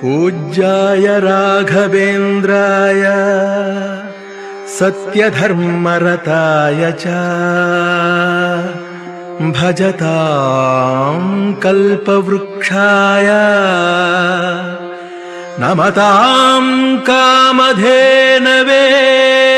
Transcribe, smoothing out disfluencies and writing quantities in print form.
पूज्याय राघवेन्द्राय सत्यधर्मरताय च भजतां कल्पवृक्षाय नमतां कामधेनवे।